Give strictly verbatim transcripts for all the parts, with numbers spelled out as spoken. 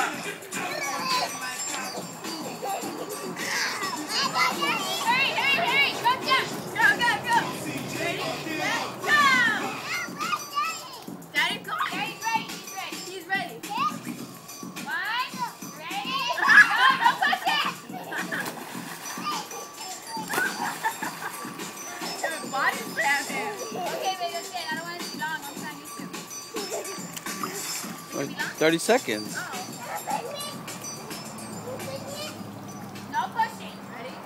Hurry, hurry, hurry! Go, jump! Go, go, go! Ready? Set, go! Daddy, come on! Daddy's ready, he's ready, he's ready. One, ready? Go, go push it! Your body slam him. Okay, wait, that's it. I don't want it to be long. I'm trying to use it. thirty seconds. Uh-oh. No pushing. Ready?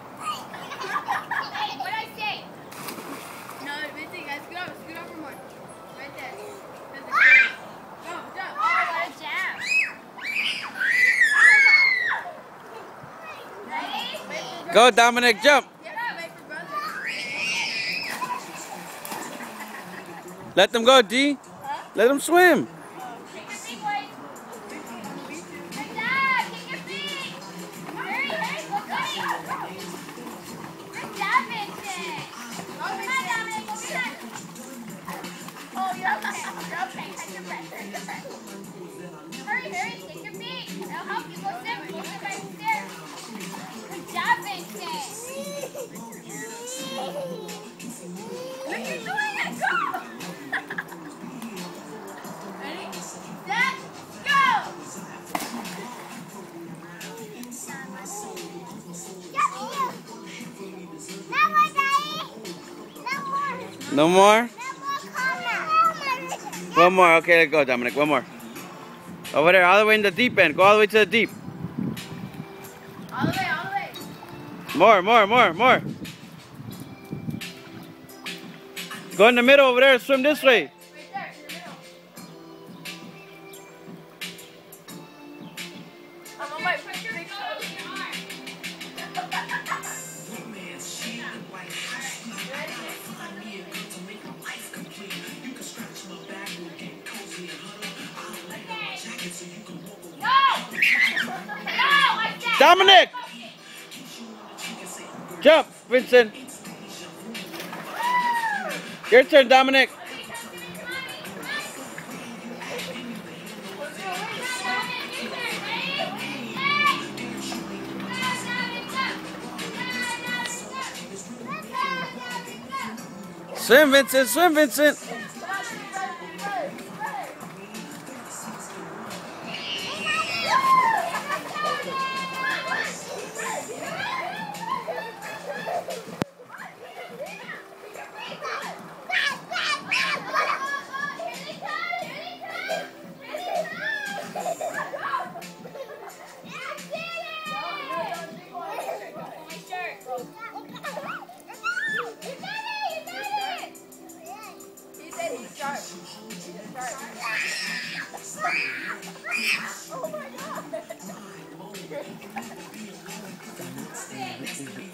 Hey, what'd I say? No, Vincent, guys, scoot over, scoot over more. Right there. That's a good. Go, jump. Oh, what a jam. Ready? Wait for Go, Dominic, jump. Get up, wait for brother. Let them go, D. Huh? Let them swim. Kick your feet, boys. Good job, kick your feet. Hurry, hurry, go, go. Good job, Vincent. Come on, Dominic, go get that. Oh, you're okay. You're okay. Catch your breath. Catch your breath. Hurry, hurry, kick your feet. That'll help you go sit. Go sit by the stairs. Good job, Vincent. Look, you're doing it. Go. Ready? Set, go. No more? One more. Okay, let's go, Dominic. One more. Over there, all the way in the deep end. Go all the way to the deep. All the way, all the way. More, more, more, more. Go in the middle over there. Swim this way. Right there, in the middle. I'm on my big toe. No! No! I said Dominic! Jump, Vincent. Your turn, Dominic. Swim, Vincent. Swim, Vincent. Oh my God!